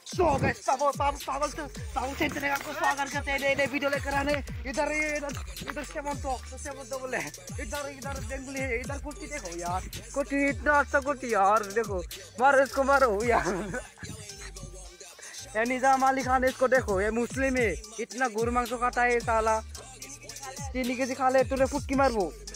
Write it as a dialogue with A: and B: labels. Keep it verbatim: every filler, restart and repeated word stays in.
A: So guys सब पागल पागल से पागल से इतने आपको स्वागत करते हैं नए नए वीडियो लेकर आने। इधर इधर इधर सेमंतो तो सेमंतो बोले इधर इधर बेंगली इधर कुर्ती देखो यार, कुर्ती इतना अच्छा कुर्ती यार, देखो मारो इसको मारो यार। ये निजाम अली खान, इसको देखो, ये मुस्लिम है, इतना गुरु मांस खाता है साला, तीन केजी खा ले तुरे फुटकी मारबो।